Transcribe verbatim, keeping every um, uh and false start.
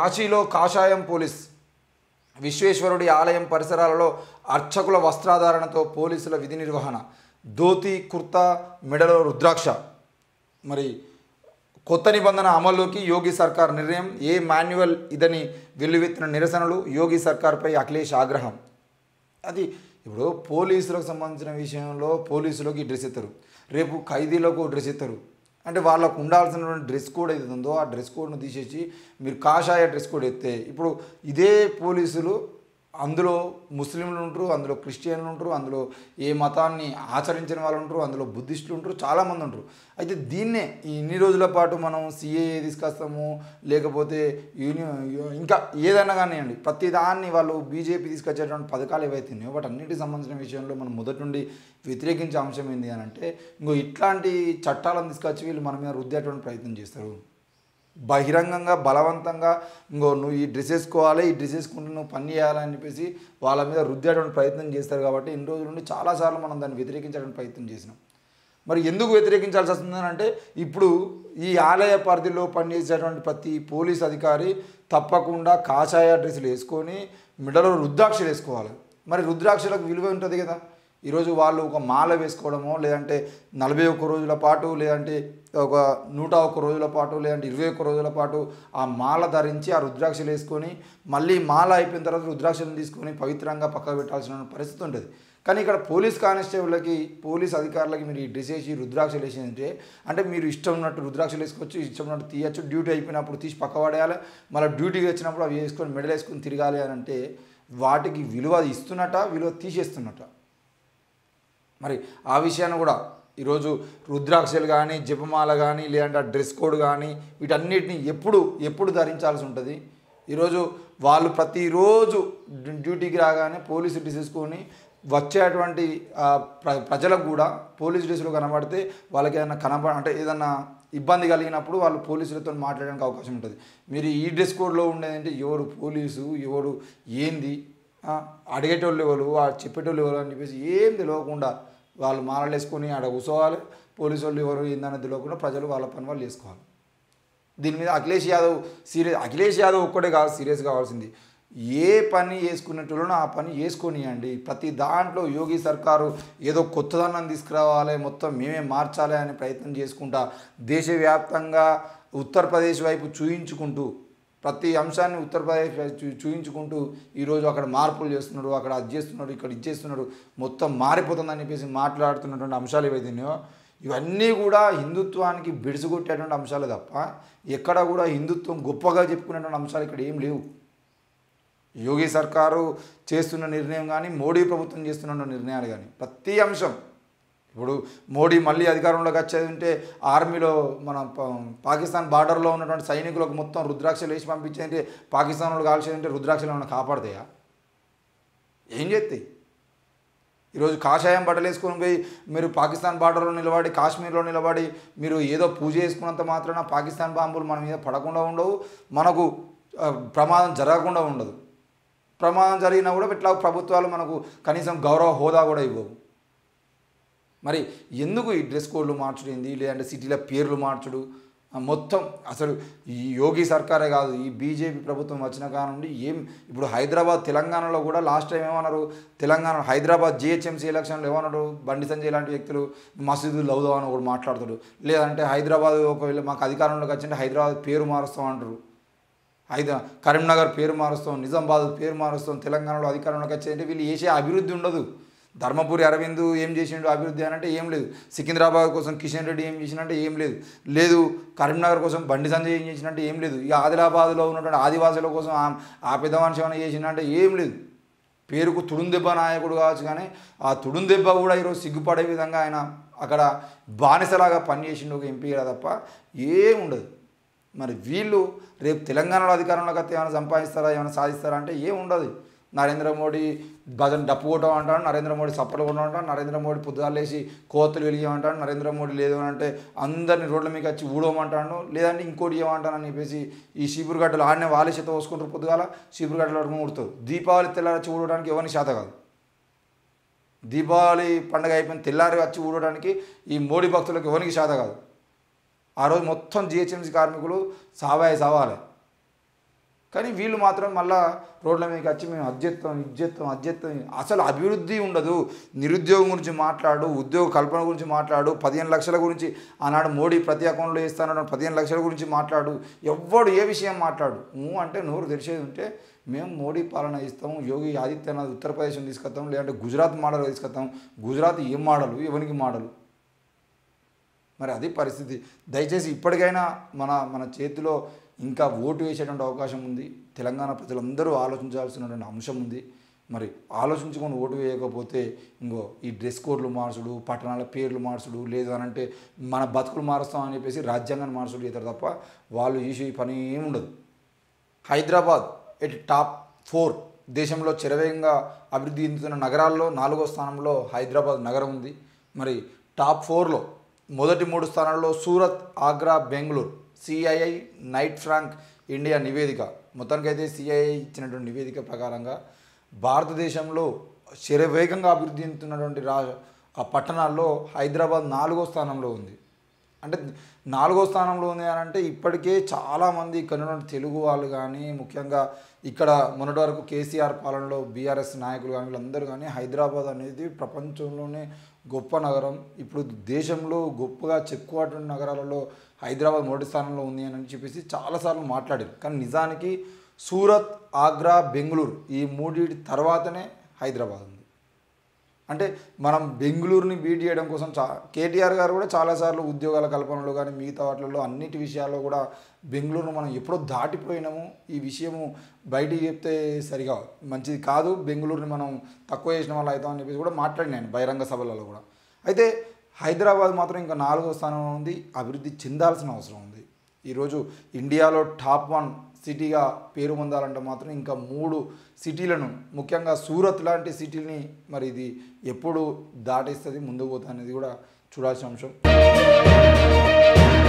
కాశీలో కాషాయం పోలీస్ విశ్వేశ్వరుడి ఆలయం పరిసరాలలో అర్చకుల వస్త్రాధారణతో పోలీసుల విధి నిర్వహణ. ధోతి కుర్తా మెడలో రుద్రాక్ష. మరి కొత్త నిబంధన అమల్లోకి యోగి సర్కార్ నిర్ణయం. ఏ మాన్యువల్ ఇదని వెల్లువెత్తిన నిరసనలు. యోగి సర్కార్పై అఖిలేష్ ఆగ్రహం. అది ఇప్పుడు పోలీసులకు సంబంధించిన విషయంలో పోలీసులకు డ్రెస్ ఎత్తారు, రేపు ఖైదీలకు డ్రెస్ ఎత్తారు. అంటే వాళ్ళకు ఉండాల్సినటువంటి డ్రెస్ కోడ్ ఏది ఉందో ఆ డ్రెస్ కోడ్ను తీసేసి మీరు కాషాయ డ్రెస్ కోడ్ ఎత్తే ఇప్పుడు ఇదే పోలీసులు అందులో ముస్లింలు ఉంటారు, అందులో క్రిస్టియన్లు ఉంటారు, అందులో ఏ మతాన్ని ఆచరించిన వాళ్ళు ఉంటారు, అందులో బుద్ధిస్టులు ఉంటారు, చాలామంది ఉంటారు. అయితే దీన్నే ఈ ఇన్ని రోజుల పాటు మనం సిఏఏ తీసుకొస్తాము, లేకపోతే యూనియన్ ఇంకా ఏదైనా కానివ్వండి, ప్రతి దాన్ని వాళ్ళు బీజేపీ తీసుకొచ్చేటువంటి పథకాలు ఏవైతే ఉన్నాయో వాటి అన్నిటికి సంబంధించిన విషయంలో మనం మొదటి నుండి వ్యతిరేకించే అంశం ఏంటి అని అంటే ఇంకో ఇట్లాంటి చట్టాలను తీసుకొచ్చి వీళ్ళు మన మీద రుద్దేటువంటి ప్రయత్నం చేస్తారు. బహిరంగంగా బలవంతంగా ఇంకో నువ్వు ఈ డ్రెస్ వేసుకోవాలి, ఈ డ్రెస్ వేసుకుంటే నువ్వు పని చేయాలని చెప్పేసి వాళ్ళ మీద రుద్దేటువంటి ప్రయత్నం చేస్తారు. కాబట్టి ఇన్ని రోజుల నుండి చాలాసార్లు మనం దాన్ని వ్యతిరేకించడానికి ప్రయత్నం చేసినాం. మరి ఎందుకు వ్యతిరేకించాల్సి వస్తుందని అంటే ఇప్పుడు ఈ ఆలయ పరిధిలో పనిచేసేటువంటి ప్రతి పోలీస్ అధికారి తప్పకుండా కాషాయ డ్రెస్సులు వేసుకొని మెడలో రుద్రాక్షలు వేసుకోవాలి. మరి రుద్రాక్షలకు విలువ ఉంటుంది కదా. ఈరోజు వాళ్ళు ఒక మాల వేసుకోవడమో, లేదంటే నలభై ఒక్క రోజుల పాటు, లేదంటే ఒక నూట ఒక్క రోజుల పాటు, లేదంటే ఇరవై ఒక్క రోజుల పాటు ఆ మాల ధరించి ఆ రుద్రాక్షలు వేసుకొని మళ్ళీ మాల అయిపోయిన తర్వాత రుద్రాక్షలను తీసుకొని పవిత్రంగా పక్కకు పెట్టాల్సిన పరిస్థితి ఉంటుంది. కానీ ఇక్కడ పోలీస్ కానిస్టేబుల్కి, పోలీస్ అధికారులకి మీరు ఈ డ్రెస్ వేసి రుద్రాక్షలు వేసేదంటే అంటే మీరు ఇష్టం ఉన్నట్టు రుద్రాక్షలు వేసుకోవచ్చు, ఇష్టం ఉన్నట్టు తీయచ్చు, డ్యూటీ అయిపోయినప్పుడు తీసి పక్క పడేయాలి, మళ్ళీ డ్యూటీకి వచ్చినప్పుడు అవి వేసుకొని మెడల్ వేసుకొని తిరగాలి అని అంటే వాటికి విలువ ఇస్తున్నట, విలువ తీసేస్తున్నట. మరి ఆ విషయాన్ని కూడా ఈరోజు రుద్రాక్షలు కానీ, జపమాల కానీ, లేదంటే డ్రెస్ కోడ్ కానీ వీటన్నిటిని ఎప్పుడు ఎప్పుడు ధరించాల్సి ఉంటుంది. ఈరోజు వాళ్ళు ప్రతిరోజు డ్యూటీకి రాగానే పోలీసు డ్రెస్ వేసుకొని వచ్చేటువంటి ప్రజలకు కూడా పోలీసు డ్రెస్సులు కనబడితే వాళ్ళకి ఏదైనా కనబ అంటే ఏదన్నా ఇబ్బంది కలిగినప్పుడు వాళ్ళు పోలీసులతో మాట్లాడడానికి అవకాశం ఉంటుంది. మీరు ఈ డ్రెస్ కోడ్లో ఉండేదంటే ఎవరు పోలీసు, ఎవరు ఏంది, అడిగేటోళ్ళు ఎవరు, చెప్పేటోళ్ళు ఎవరు అని చెప్పేసి ఏం తెలియకుండా వాళ్ళు మాలలు వేసుకొని ఆడ కూర్చోవాలి. పోలీసు వాళ్ళు ఎవరు ఏందని తెలియకుండా ప్రజలు వాళ్ళ పని వాళ్ళు చేసుకోవాలి. దీని మీద అఖిలేష్ యాదవ్ సీరియస్ అఖిలేష్ యాదవ్ ఒక్కడే కాదు సీరియస్ కావాల్సింది. ఏ పని వేసుకునేటోళ్ళనో ఆ పని వేసుకొనియండి. ప్రతి దాంట్లో యోగి సర్కారు ఏదో కొత్తదనం తీసుకురావాలి, మొత్తం మేమే మార్చాలి అనే ప్రయత్నం చేసుకుంటా దేశవ్యాప్తంగా ఉత్తరప్రదేశ్ వైపు చూయించుకుంటూ ప్రతి అంశాన్ని ఉత్తరప్రదేశ్ చూయించుకుంటూ ఈరోజు అక్కడ మార్పులు చేస్తున్నారు, అక్కడ అది చేస్తున్నారు, ఇక్కడ ఇది చేస్తున్నారు, మొత్తం మారిపోతుందని చెప్పేసి మాట్లాడుతున్నటువంటి అంశాలు ఏవైతున్నాయో ఇవన్నీ కూడా హిందుత్వానికి బిడిసిగొట్టేటువంటి అంశాలు తప్ప ఎక్కడ కూడా హిందుత్వం గొప్పగా చెప్పుకునేటువంటి అంశాలు ఇక్కడ ఏం లేవు. యోగి సర్కారు చేస్తున్న నిర్ణయం కానీ, మోడీ ప్రభుత్వం చేస్తున్న నిర్ణయాలు కానీ ప్రతి అంశం ఇప్పుడు మోడీ మళ్ళీ అధికారంలోకి వచ్చేది ఉంటే ఆర్మీలో మన పాకిస్తాన్ బార్డర్లో ఉన్నటువంటి సైనికులకు మొత్తం రుద్రాక్షలు వేసి పంపించేదంటే పాకిస్తాన్ వాళ్ళు కాల్చేదంటే రుద్రాక్షలు ఏమైనా కాపాడతాయా? ఏం చేస్తాయి? ఈరోజు కాషాయం బట్టలు వేసుకొని పోయి మీరు పాకిస్తాన్ బార్డర్లో నిలబడి, కాశ్మీర్లో నిలబడి మీరు ఏదో పూజ చేసుకున్నంత మాత్రాన పాకిస్తాన్ బాంబులు మన మీద పడకుండా ఉండవు, మనకు ప్రమాదం జరగకుండా ఉండదు. ప్రమాదం జరిగినా కూడా ఇట్లా ప్రభుత్వాలు మనకు కనీసం గౌరవ హోదా కూడా ఇవ్వవు. మరి ఎందుకు ఈ డ్రెస్ కోడ్లు మార్చుడింది, లేదంటే సిటీల పేర్లు మార్చుడు, మొత్తం అసలు ఈ యోగి సర్కారే కాదు ఈ బీజేపీ ప్రభుత్వం వచ్చిన కానుండి ఏం ఇప్పుడు హైదరాబాద్ తెలంగాణలో కూడా లాస్ట్ టైం ఏమన్నారు, తెలంగాణ హైదరాబాద్ జిహెచ్ఎంసీ ఎలక్షన్లు ఏమన్నారు, బండి సంజయ్ లాంటి వ్యక్తులు మసీదు లౌదాం అని కూడా మాట్లాడుతాడు. లేదంటే హైదరాబాద్ ఒకవేళ మాకు అధికారంలోకి వచ్చింటే హైదరాబాద్ పేరు మారుస్తాం అంటారు, హైదరా కరీంనగర్ పేరు మారుస్తాం, నిజామాబాద్ పేరు మారుస్తాం, తెలంగాణలో అధికారంలోకి వచ్చేదంటే వీళ్ళు చేసే అభివృద్ధి ఉండదు. ధర్మపురి అరవింద్ ఏం చేసిండు అభివృద్ధి అని అంటే ఏం లేదు, సికింద్రాబాద్ కోసం కిషన్ రెడ్డి ఏం చేసినంటే ఏం లేదు, లేదు కరీంనగర్ కోసం బండి సంజయ్ ఏం చేసినంటే ఏం లేదు, ఇక ఆదిలాబాద్లో ఉన్నటువంటి ఆదివాసుల కోసం ఆ పెద్ద మనిషి ఏమైనా చేసినంటే ఏం లేదు. పేరుకు తుడుందెబ్బ నాయకుడు కావచ్చు, కానీ ఆ తుడుందెబ్బ కూడా ఈరోజు సిగ్గుపడే విధంగా ఆయన అక్కడ బానిసలాగా పనిచేసిండు ఒక ఎంపీగా తప్ప ఏం ఉండదు. మరి వీళ్ళు రేపు తెలంగాణలో అధికారంలోకి వస్తే ఏమైనా సంపాదిస్తారా, ఏమైనా సాధిస్తారా అంటే ఏం ఉండదు. నరేంద్ర మోడీ భజన డప్పు కొట్టం అంటాడు, నరేంద్ర మోడీ సప్పలు కొట్టడం అంటాడు, నరేంద్ర మోడీ పొద్దుగాలేసి కోతలు వెలిగేమంటాడు, నరేంద్ర మోడీ లేదు అని అంటే అందరినీ రోడ్ల మీకు వచ్చి ఊడమంటాడు, లేదంటే ఇంకోటి ఏమంటానని చెప్పేసి ఈ చీపురుగడ్డలు ఆడనే వాళ్ళే చేత పోసుకుంటారు, పొద్దుగాల చీపురుగడ్డలు పట్టుకుని ఉడతారు. దీపావళి తెల్లారి వచ్చి ఊడడానికి ఎవరిని శాత కాదు. దీపావళి పండుగ అయిపోయిన తెల్లారి వచ్చి ఊడడానికి ఈ మోడీ భక్తులకు ఎవరికి శాత కాదు. ఆ రోజు మొత్తం జిహెచ్ఎంసీ కార్మికులు సావాయి సావాలి. కానీ వీళ్ళు మాత్రం మళ్ళా రోడ్ల మీదకి వచ్చి మేము అధ్యత్వం ఇజ్జత్వం అధ్యత్వం అసలు అభివృద్ధి ఉండదు. నిరుద్యోగం గురించి మాట్లాడు, ఉద్యోగ కల్పన గురించి మాట్లాడు, పదిహేను లక్షల గురించి ఆనాడు మోడీ ప్రతి అకౌంట్లో ఇస్తానన్న పదిహేను లక్షల గురించి మాట్లాడు, ఎవ్వడు ఏ విషయం మాట్లాడు. నువ్వు అంటే నోరు తెరిచేది ఉంటే మేము మోడీ పాలన ఇస్తాము, యోగి ఆదిత్యనాథ్ ఉత్తరప్రదేశ్ తీసుకొస్తాం, లేదంటే గుజరాత్ మోడల్ తీసుకొస్తాం. గుజరాత్ ఏం మోడలు, ఎవరికి మోడలు? మరి అది పరిస్థితి. దయచేసి ఇప్పటికైనా మన మన చేతిలో ఇంకా ఓటు వేసేటువంటి అవకాశం ఉంది. తెలంగాణ ప్రజలందరూ ఆలోచించాల్సినటువంటి అంశం ఉంది. మరి ఆలోచించుకొని ఓటు వేయకపోతే ఇంకో ఈ డ్రెస్ కోడ్లు మార్చుడు, పట్టణాల పేర్లు మార్చుడు, లేదు అని అంటే మన బతుకులు మారుస్తామని చెప్పేసి రాజ్యాంగాన్ని మార్చుడు చేస్తారు తప్ప వాళ్ళు చేసే పని ఏమి ఉండదు. హైదరాబాద్ ఎట్ టాప్ ఫోర్ దేశంలో చెరవేగంగా అభివృద్ధి చెందుతున్న నగరాల్లో నాలుగో స్థానంలో హైదరాబాద్ నగరం ఉంది. మరి టాప్ ఫోర్లో మొదటి మూడు స్థానాల్లో Surat, Agra, Bengaluru. CII Knight Frank India నివేదిక మొత్తానికైతే సిఐఐ ఇచ్చినటువంటి నివేదిక ప్రకారంగా భారతదేశంలో శరవేగంగా అభివృద్ధి చెందుతున్నటువంటి రా ఆ పట్టణాల్లో హైదరాబాద్ నాలుగో స్థానంలో ఉంది. అంటే నాలుగో స్థానంలో ఉంది అని అంటే ఇప్పటికే చాలామంది ఇక్కడ ఉన్న తెలుగు వాళ్ళు కానీ, ముఖ్యంగా ఇక్కడ మొన్నటి వరకు కేసీఆర్ పాలనలో బీఆర్ఎస్ నాయకులు కానీ వీళ్ళందరూ కానీ హైదరాబాద్ అనేది ప్రపంచంలోనే గొప్ప నగరం, ఇప్పుడు దేశంలో గొప్పగా చెప్పుకోవటువంటి నగరాలలో హైదరాబాద్ మొదటి స్థానంలో ఉంది అని చెప్పేసి చాలాసార్లు మాట్లాడారు. కానీ నిజానికి సూరత్, ఆగ్రా, బెంగళూరు ఈ మూడింటి తర్వాతనే హైదరాబాద్ ఉంది. అంటే మనం బెంగళూరుని బీట్ చేయడం కోసం చా కేటీఆర్ గారు కూడా చాలాసార్లు ఉద్యోగాల కల్పనలో కానీ మిగతా వాటిల్లో అన్నిటి విషయాల్లో కూడా బెంగళూరును మనం ఎప్పుడో దాటిపోయినాము, ఈ విషయము బయటికి చెప్తే సరిగా మంచిది కాదు, బెంగళూరుని మనం తక్కువ చేసిన వాళ్ళు అవుతామని చెప్పేసి కూడా మాట్లాడినాను బహిరంగ సభలలో కూడా. అయితే హైదరాబాద్ మాత్రం ఇంకా నాలుగో స్థానంలో ఉంది, అభివృద్ధి చెందాల్సిన అవసరం ఉంది. ఈరోజు ఇండియాలో టాప్ వన్ సిటీగా పేరు పొందాలంటే మాత్రం ఇంకా మూడు సిటీలను, ముఖ్యంగా సూరత్ లాంటి సిటీని మరి ఇది ఎప్పుడు దాటేస్తుంది, ముందుకు పోతుంది అనేది కూడా చూడాల్సిన అంశం.